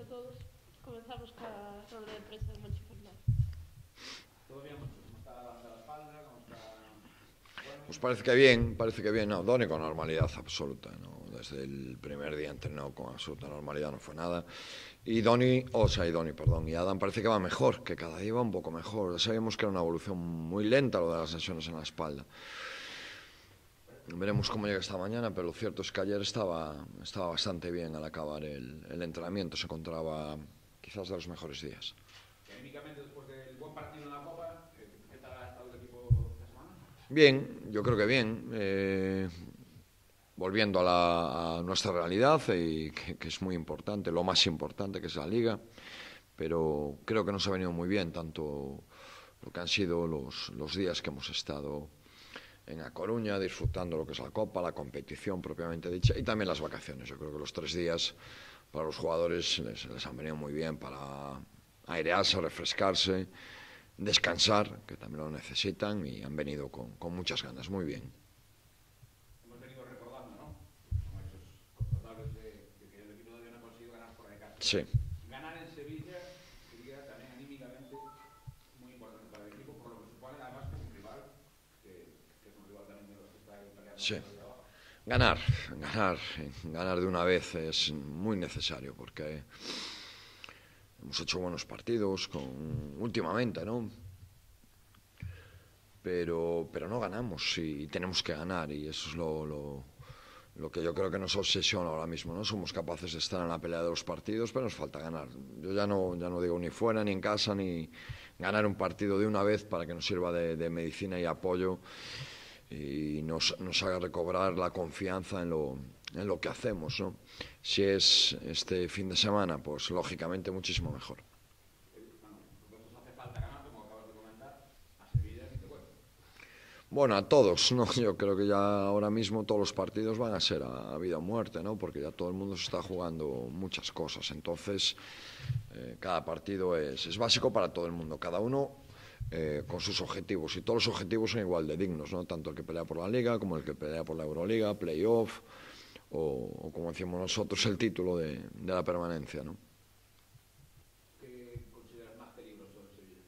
todos. Comenzamos ca rolda de prensa de Monchi Fernández. ¿Todo bien, Moncho? ¿Cómo está la espalda? ¿Cómo está...? Bueno, Pues parece que bien, no, Doni con normalidad absoluta, ¿no? Desde el primer día entrenó con absoluta normalidad, no fue nada. Y Doni, perdón, y Adam parece que va mejor, que cada día va un poco mejor. Sabíamos que era una evolución muy lenta lo de las lesiones en la espalda. Veremos cómo llega esta mañana, pero lo cierto es que ayer estaba bastante bien al acabar el entrenamiento, se encontraba quizás de los mejores días. anímicamente, después del buen partido en la Copa, ¿qué tal ha estado el equipo esta semana? Bien, yo creo que bien. Volviendo a nuestra realidad, y que es muy importante, lo más importante que es la Liga, pero creo que nos ha venido muy bien tanto lo que han sido los días que hemos estado en A Coruña, disfrutando lo que es la Copa, la competición propiamente dicha, y también las vacaciones. Yo creo que los 3 días para los jugadores les han venido muy bien para airearse, refrescarse, descansar, que también lo necesitan, y han venido con muchas ganas, muy bien. Hemos venido recordando, ¿no? Como esos controlables de que el equipo todavía no ha conseguido ganar fuera de casa. Sí. Ganar en Sevilla sería también anímicamente muy importante para el equipo, por lo que supone además que es un rival, que es un rival también de los que está ahí peleando Sí. por ahí abajo. Ganar de una vez es muy necesario, porque hemos hecho buenos partidos últimamente, ¿no? Pero no ganamos y tenemos que ganar, y eso es lo que yo creo que nos obsesiona ahora mismo, ¿no? Somos capaces de estar en la pelea de los partidos, pero nos falta ganar. Yo ya no digo ni fuera ni en casa, ni ganar un partido de una vez para que nos sirva de medicina y apoyo y nos haga recobrar la confianza en lo que hacemos, ¿no? Si es este fin de semana, pues lógicamente muchísimo mejor. Entonces hace falta ganar, como acabas de comentar, a Sevilla ni te cuento. Bueno, a todos, ¿no? Yo creo que ya ahora mismo todos los partidos van a ser a vida o muerte, ¿no? Porque ya todo el mundo se está jugando muchas cosas. Entonces, cada partido es básico para todo el mundo. Cada uno con sus objetivos. Y todos los objetivos son igual de dignos, ¿no? Tanto el que pelea por la Liga como el que pelea por la Euroliga, Playoff, o como decimos nosotros, el título de la permanencia, ¿no? ¿Qué consideras más peligroso en Sevilla?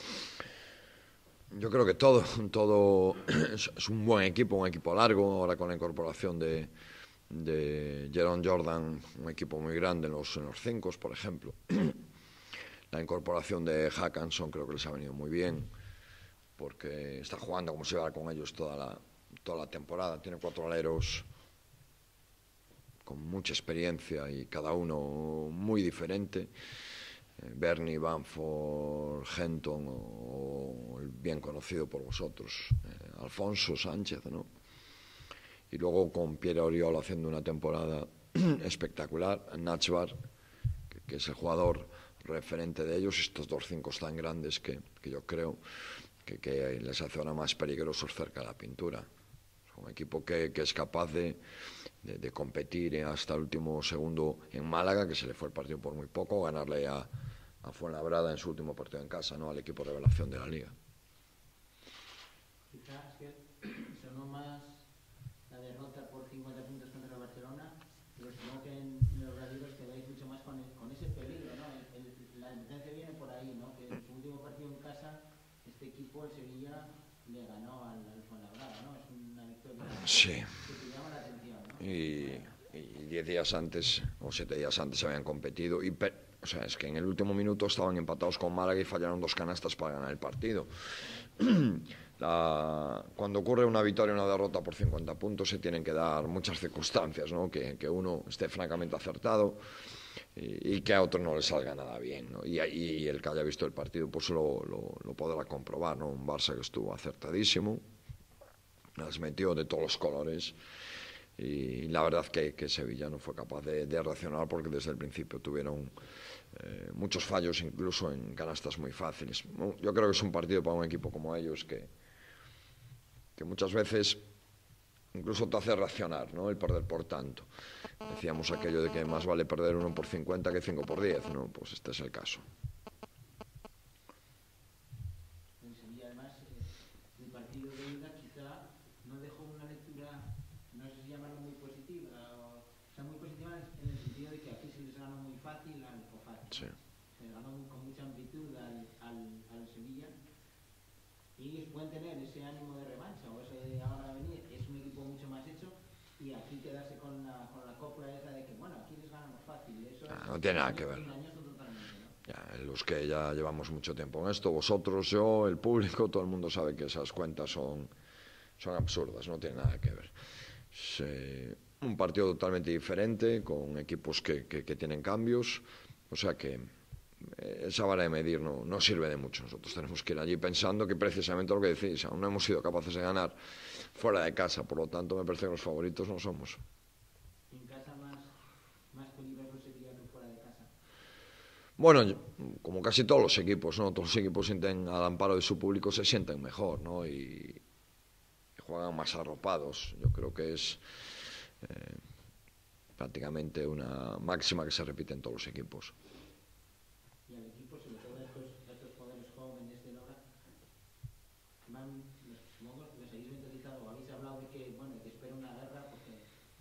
Yo creo que todo es un buen equipo, un equipo largo, ahora con la incorporación de Jerome Jordan, un equipo muy grande en los 5, por ejemplo. La incorporación de Hackanson creo que les ha venido muy bien, porque está jugando como se va con ellos toda la temporada. Tiene 4 aleros con mucha experiencia y cada uno muy diferente. Bernie, Bamford, Henton o el bien conocido por vosotros, Alfonso Sánchez, ¿no? Y luego con Pierre Oriol haciendo una temporada espectacular, Nachbar, que es el jugador referente de ellos, estos 2 5 tan grandes que yo creo que les hace ahora más peligrosos cerca de la pintura. Es un equipo que es capaz de competir hasta el último segundo en Málaga, que se le fue el partido por muy poco, ganarle a Fuenlabrada en su último partido en casa, ¿no? Al equipo revelación de la Liga. Quizás que sonó más la derrota por 50 puntos contra el Barcelona, pero supongo que en los radios quedáis mucho más con ese peligro, ¿no? La diferencia viene por ahí, ¿no? Que en su último partido en casa, este equipo, el Sevilla, le ganó al Fuenlabrada, ¿no? Es una victoria Sí. que te llama la atención, ¿no? Y 10 días antes o 7 días antes habían competido o sea, es que en el último minuto estaban empatados con Málaga y fallaron 2 canastas para ganar el partido. Cuando ocurre una victoria o una derrota por 50 puntos se tienen que dar muchas circunstancias, ¿no? Que uno esté francamente acertado y que a otro no le salga nada bien, ¿no? Y el que haya visto el partido pues lo podrá comprobar, ¿no? Un Barça que estuvo acertadísimo, las metió de todos los colores, y la verdad que Sevilla no fue capaz de reaccionar, porque desde el principio tuvieron muchos fallos, incluso en canastas muy fáciles. Yo creo que es un partido para un equipo como ellos que muchas veces incluso te hace reaccionar, ¿no? El perder por tanto. Decíamos aquello de que más vale perder 1 por 50 que 5 por 10, ¿no? Pues este es el caso. En Sevilla, además, el partido de ida quizá no dejó una lectura, no sé si llamarlo muy positiva, o sea, muy positiva en el sentido de que aquí se les ha ganó muy fácil o fácil. Sí. Se ganó con mucha amplitud al Sevilla. Y ellos pueden tener ese ánimo de revancha o ese ahora venir, es un equipo mucho más hecho, y aquí quedarse con la copla esa de que, bueno, aquí les ganamos fácil. Eso No tiene nada que ver. Ya, los que ya llevamos mucho tiempo en esto, vosotros, yo, el público, todo el mundo sabe que esas cuentas son absurdas, no tiene nada que ver. Es un partido totalmente diferente, con equipos que tienen cambios, o sea que esa vara de medir no sirve de mucho. Nosotros tenemos que ir allí pensando que precisamente lo que decís, aún no hemos sido capaces de ganar fuera de casa, por lo tanto me parece que los favoritos no somos. ¿En casa más peligroso sería que fuera de casa? Bueno, como casi todos los equipos, ¿no? Todos los equipos sienten al amparo de su público, se sienten mejor, ¿no? Y juegan más arropados. Yo creo que es prácticamente una máxima que se repite en todos los equipos. Y al equipo, sobre todo estos jugadores jóvenes de ahora, supongo que los habéis mentalizado o habéis hablado de que, bueno, que espera una guerra, porque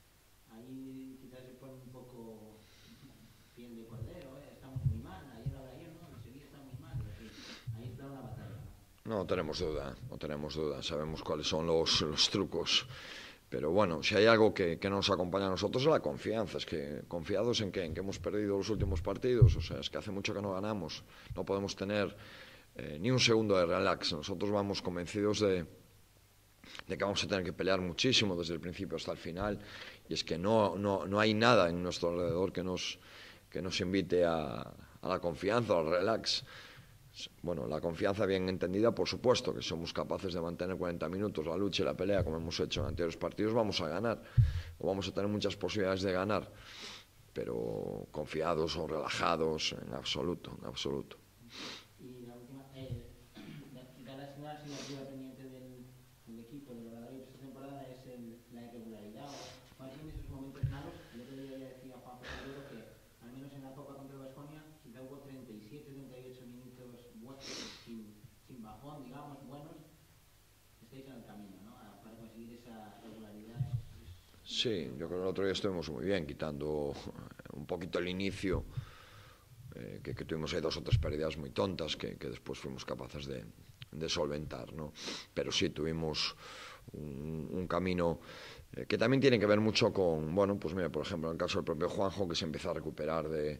ahí quizás se pone un poco piel de cordero, estamos muy mal, ayer no, el Sevilla está muy mal, ahí espera una batalla, ¿no? No tenemos duda, sabemos cuáles son los trucos. Pero bueno, si hay algo que nos acompaña a nosotros es la confianza, es que confiados en que hemos perdido los últimos partidos, o sea, es que hace mucho que no ganamos, no podemos tener ni un segundo de relax. Nosotros vamos convencidos de que vamos a tener que pelear muchísimo desde el principio hasta el final, y es que no hay nada en nuestro alrededor que nos invite a la confianza, al relax. Bueno, la confianza bien entendida, por supuesto, que somos capaces de mantener 40 minutos la lucha y la pelea como hemos hecho en anteriores partidos, vamos a ganar, o vamos a tener muchas posibilidades de ganar, pero confiados o relajados, en absoluto, en absoluto. Y la última, la asignatura pendiente del equipo, de la verdad, esta temporada es la irregularidad, o más bien esos momentos malos. El otro día ya decía Juan Pedro que, al menos en la Copa contra el Baskonia, quizá hubo 37-38 minutos sin bajón, digamos, buenos. Estáis en el camino, ¿no? Para conseguir esa regularidad. Sí, yo creo que el otro día estuvimos muy bien, quitando un poquito el inicio, que tuvimos ahí 2 o 3 pérdidas muy tontas que después fuimos capaces de solventar, ¿no? Pero sí, tuvimos un camino que también tiene que ver mucho con, bueno, pues mira, por ejemplo, en el caso del propio Juanjo, que se empieza a recuperar de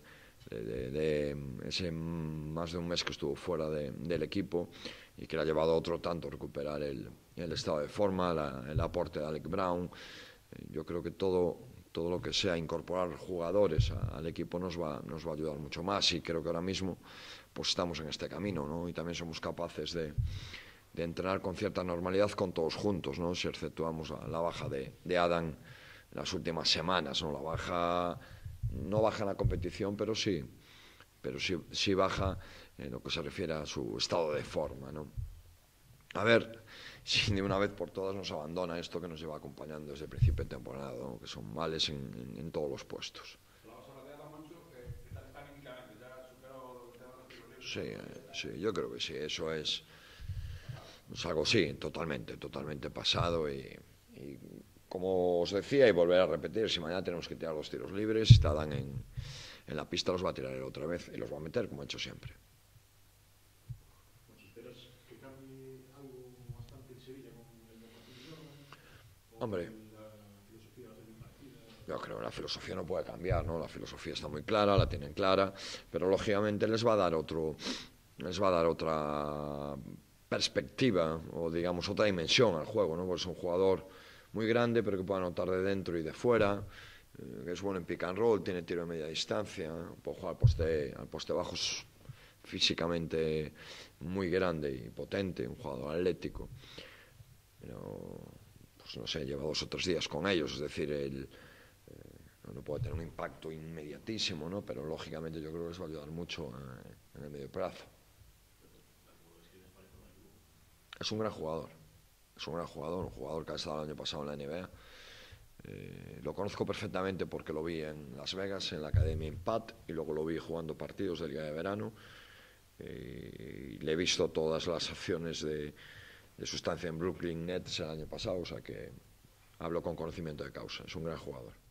ese más de un mes que estuvo fuera del equipo, y que le ha llevado a otro tanto recuperar el estado de forma, el aporte de Alec Brown. Yo creo que todo lo que sea incorporar jugadores al equipo nos va a ayudar mucho más, y creo que ahora mismo pues estamos en este camino, ¿no? Y también somos capaces de entrenar con cierta normalidad con todos juntos, ¿no? Si exceptuamos la baja de Adam en las últimas semanas, ¿no? La baja no baja en la competición, pero sí baja en lo que se refiere a su estado de forma, ¿no? A ver si de una vez por todas nos abandona esto que nos lleva acompañando desde el principio de temporada, ¿no? Que son males en todos los puestos. Sí, yo creo que sí, eso es algo, sí, totalmente pasado, y como os decía, y volver a repetir, si mañana tenemos que tirar 2 tiros libres, si Dan en la pista los va a tirar él otra vez y los va a meter como ha hecho siempre. ¿Esperas que cambie algo bastante en Sevilla con el Deportivo? Hombre, La filosofía de mi partida. Yo creo que la filosofía no puede cambiar, ¿no? La filosofía está muy clara, la tienen clara, pero lógicamente les va a dar otra perspectiva, o digamos otra dimensión al juego, ¿no? Porque es un jugador muy grande, pero que puede anotar de dentro y de fuera, que es bueno en pick and roll, tiene tiro de media distancia, puede jugar al poste bajo, es físicamente muy grande y potente, un jugador atlético. Pero, pues no sé, lleva 2 o 3 días con ellos, es decir, no puede tener un impacto inmediatísimo, ¿no? Pero lógicamente yo creo que les va a ayudar mucho en el medio plazo. Es un gran jugador, un jugador que ha estado el año pasado en la NBA. Lo conozco perfectamente porque lo vi en Las Vegas, en la Academia Impact, y luego lo vi jugando partidos de Liga de Verano. Y le he visto todas las acciones de su estancia en Brooklyn Nets el año pasado, o sea que hablo con conocimiento de causa. Es un gran jugador.